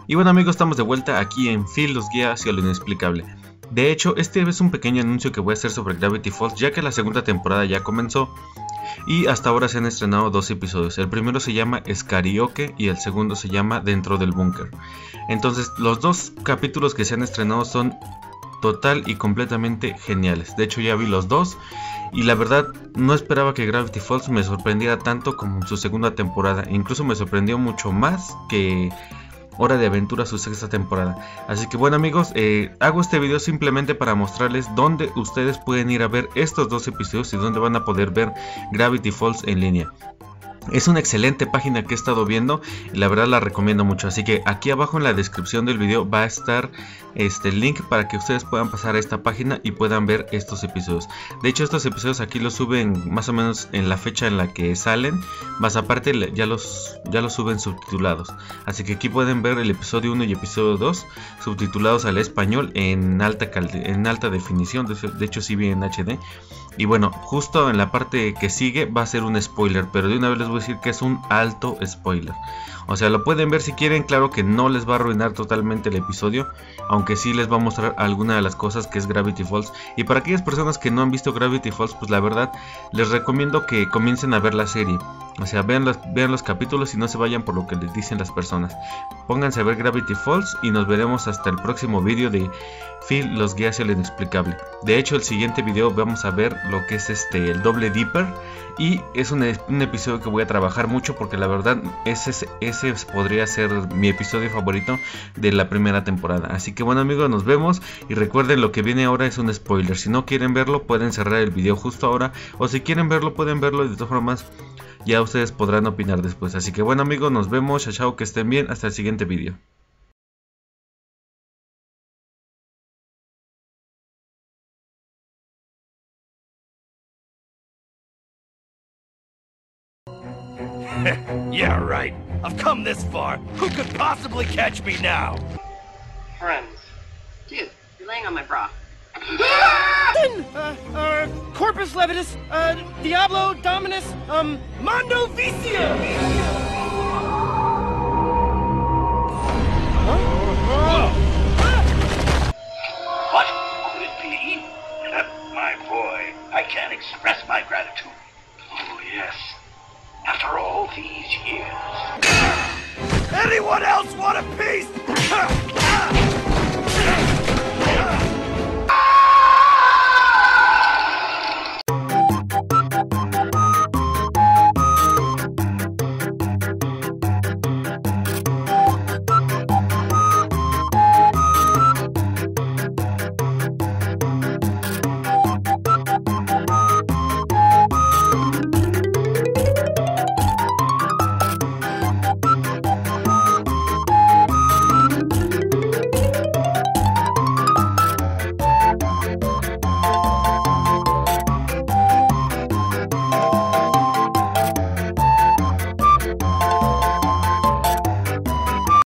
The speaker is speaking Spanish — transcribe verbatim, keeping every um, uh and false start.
Y bueno amigos, estamos de vuelta aquí en Phil los guía hacia lo inexplicable. De hecho, este es un pequeño anuncio que voy a hacer sobre Gravity Falls, ya que la segunda temporada ya comenzó y hasta ahora se han estrenado dos episodios. El primero se llama Escarioque y el segundo se llama Dentro del Búnker. Entonces los dos capítulos que se han estrenado son total y completamente geniales. De hecho ya vi los dos y la verdad no esperaba que Gravity Falls me sorprendiera tanto como en su segunda temporada. Incluso me sorprendió mucho más que Hora de Aventura su sexta temporada. Así que bueno amigos, eh, hago este video simplemente para mostrarles dónde ustedes pueden ir a ver estos dos episodios y dónde van a poder ver Gravity Falls en línea. Es una excelente página que he estado viendo y la verdad la recomiendo mucho. Así que aquí abajo en la descripción del video va a estar este link para que ustedes puedan pasar a esta página y puedan ver estos episodios. De hecho estos episodios aquí los suben más o menos en la fecha en la que salen, más aparte ya los, ya los suben subtitulados. Así que aquí pueden ver el episodio uno y episodio dos subtitulados al español en alta, en alta definición. De hecho sí vi en H D. Y bueno, justo en la parte que sigue va a ser un spoiler, pero de una vez les voy a decir que es un alto spoiler. O sea, lo pueden ver si quieren, claro que no les va a arruinar totalmente el episodio, aunque sí les va a mostrar alguna de las cosas que es Gravity Falls. Y para aquellas personas que no han visto Gravity Falls, pues la verdad les recomiendo que comiencen a ver la serie. O sea, vean los, vean los capítulos y no se vayan por lo que les dicen las personas. Pónganse a ver Gravity Falls y nos veremos hasta el próximo vídeo de Phil los guía hacia lo inexplicable. De hecho, el siguiente video vamos a ver lo que es este el Double Dipper. Y es un, un episodio que voy a trabajar mucho porque la verdad ese, ese podría ser mi episodio favorito de la primera temporada. Así que bueno amigos, nos vemos y recuerden, lo que viene ahora es un spoiler. Si no quieren verlo pueden cerrar el video justo ahora, o si quieren verlo pueden verlo y de todas formas ya ustedes podrán opinar después. Así que bueno amigos, nos vemos, chao chao, que estén bien, hasta el siguiente video. Yeah, right. I've come this far. Who could possibly catch me now? Friends. Dude, you're laying on my bra. uh, uh, Corpus Levitus, uh, Diablo Dominus, um, Mondo Vicio! What could it be? Uh, my boy, I can't express my gratitude. Oh, yes. After all these years. Anyone else want a piece?